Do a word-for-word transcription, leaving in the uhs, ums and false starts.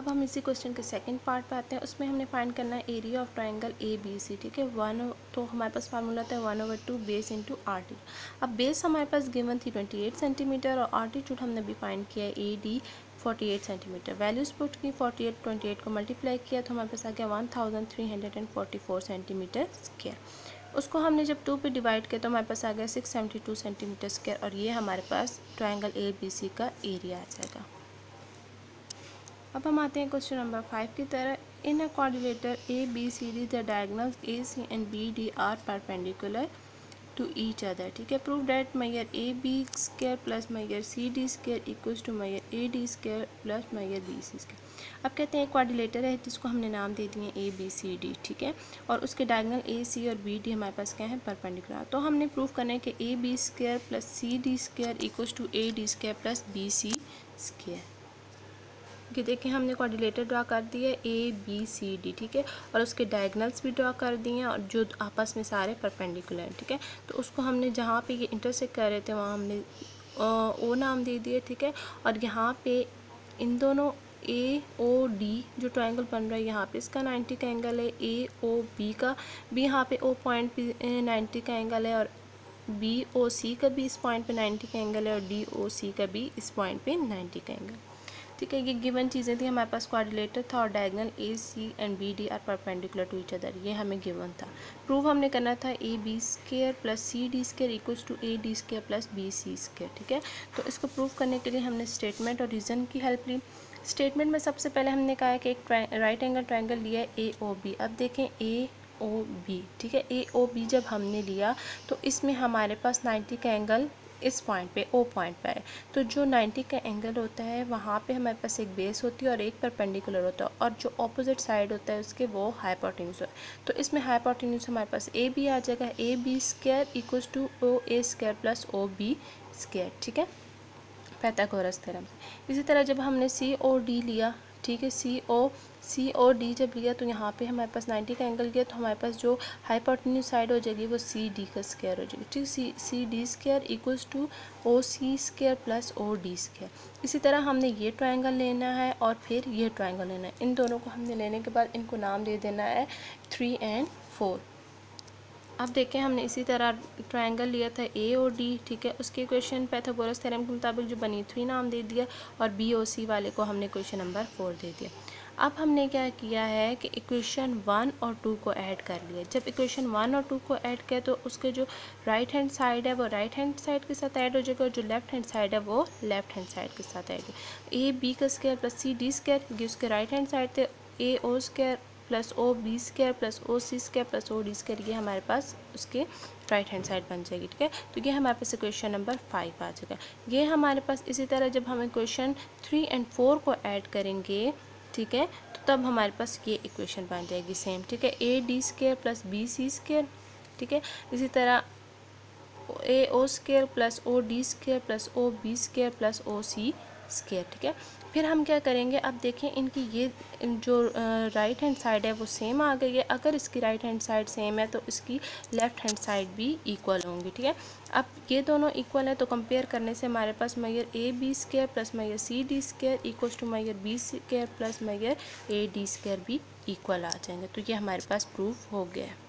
अब हम इसी क्वेश्चन के सेकंड पार्ट पे आते हैं। उसमें हमने फाइंड करना है area of triangle A B C. ठीक है, वन तो हमारे पास फार्मूला था one over two base into R T. अब बेस हमारे पास गिवन थी ट्वेंटी एट सेंटीमीटर और आर्टीट्यूड हमने भी फाइंड किया है A D forty eight centimetre. Values put की फोर्टी एट ट्वेंटी एट को मल्टीप्लाई किया तो हमारे पास आ गया one thousand three hundred and forty four centimetre square. उसको हमने जब टू पे डिवाइड किया तो हमारे पास आ गया six seventy two centimetre square और ये हमारे पास ट्राइंगल ए बी सी का एरिया आ जाएगा। अब हम आते हैं क्वेश्चन नंबर फाइव की तरह। In a quadrilateral A B C D the diagonals A C and B D are perpendicular to each other. ठीक है, प्रूव डैट मैयर ए बी स्क्वायर प्लस मैयर C D square equals to मैयर A D square plus मैयर B C square. अब कहते हैं quadrilateral है जिसको हमने नाम दे दिए ए बी सी डी। ठीक है, और उसके डायगोनल ए सी और बी डी हमारे पास क्या है, परपेंडिकुलर। तो हमने प्रूव करना है कि A B square plus C D square equals to A D square plus B C square. कि देखिए हमने क्वाड्रिलेटर ड्रा कर दिया ए बी सी डी। ठीक है, और उसके डायगोनल्स भी ड्रा कर दिए हैं और जो आपस में सारे परपेंडिकुलर हैं। ठीक है, तो उसको हमने जहाँ पे ये इंटरसेक्ट कर रहे थे वहाँ हमने ओ नाम दे दिए। ठीक है, और यहाँ पे इन दोनों ए ओ डी जो ट्रायंगल बन रहा है यहाँ पे इसका नाइन्टी का एंगल है, ए ओ बी का भी यहाँ पे ओ पॉइंट पे नाइन्टी का एंगल है और बी ओ सी का भी इस पॉइंट पे नाइन्टी का एंगल है और डी ओ सी का भी इस पॉइंट पे नाइन्टी का एंगल। ठीक है, ये गिवन चीज़ें थी। हमारे पास क्वाड्रिलेटर था और diagonal A C and B D are perpendicular to each other, ये हमें गिवन था। प्रूव हमने करना था A B square plus C D square equals to A D square plus B C square. ठीक है, तो इसको प्रूव करने के लिए हमने स्टेटमेंट और रीज़न की हेल्प ली। स्टेटमेंट में सबसे पहले हमने कहा है कि एक राइट एंगल ट्राइंगल लिया है ए ओ बी। अब देखें ए ओ बी, ठीक है, ए ओ बी जब हमने लिया तो इसमें हमारे पास नाइन्टी का एंगल इस पॉइंट पे ओ पॉइंट पे है। तो जो नाइन्टी का एंगल होता है वहाँ पे हमारे पास एक बेस होती है और एक परपेंडिकुलर होता है और जो ऑपोजिट साइड होता है उसके वो हाइपोटेन्यूज है। तो इसमें हाइपोटेन्यूज हमारे पास ए बी आ जाएगा, A B square equals to O A square plus O B square. ठीक है, पाइथागोरस थ्योरम से। इसी तरह जब हमने सी ओ डी लिया, ठीक है, सी ओ सी ओ डी जब लिया तो यहाँ पे हमारे पास नाइन्टी का एंगल लिया तो हमारे पास जो हाइपोटेन्यूज साइड हो जाएगी वो सी डी का स्क्वायर हो जाएगी। ठीक, C C D square equals to O C square plus O D square. इसी तरह हमने ये ट्रायंगल लेना है और फिर ये ट्रायंगल लेना है। इन दोनों को हमने लेने के बाद इनको नाम दे देना है थ्री एंड फोर। अब देखें हमने इसी तरह ट्रायंगल लिया था ए ओ डी। ठीक है, उसके इक्वेशन पाइथागोरस थ्योरम के मुताबिक जो बनी थ्री नाम दे दिया और बी ओ सी वाले को हमने इक्वेशन नंबर फोर दे दिया। अब हमने क्या किया है कि इक्वेशन वन और टू को ऐड कर लिया। जब इक्वेशन वन और टू को ऐड किया तो उसके जो राइट हैंड साइड है वो राइट हैंड साइड के साथ ऐड हो जाएगा और जो लेफ्ट हैंड साइड है वो लेफ्ट हैंड साइड के साथ ऐड होगा। ए बी का square plus C D square, क्योंकि उसके राइट हैंड साइड थे A O square plus O B square plus O C square plus O D square, ये हमारे पास उसके राइट हैंड साइड बन जाएगी। ठीक है, तो ये हमारे पास इक्वेशन नंबर फाइव आ जाएगा। ये हमारे पास इसी तरह जब हम इक्वेशन थ्री एंड फोर को ऐड करेंगे, ठीक है, तो तब हमारे पास ये इक्वेशन बन जाएगी सेम। ठीक है, A D square plus B C square. ठीक है, इसी तरह A O square plus O D square plus O B square plus O C square. ठीक है, फिर हम क्या करेंगे, अब देखें इनकी ये जो राइट हैंड साइड है वो सेम आ गई है। अगर इसकी राइट हैंड साइड सेम है तो इसकी लेफ्ट हैंड साइड भी इक्वल होंगी। ठीक है, अब ये दोनों इक्वल है तो कंपेयर करने से हमारे पास मैयर ए बी स्क्वायर प्लस मैयर C D square equals to मैयर बी स्क्वायर प्लस मैयर ए डी स्क्वायर भी इक्वल आ जाएंगे। तो ये हमारे पास प्रूफ हो गया है।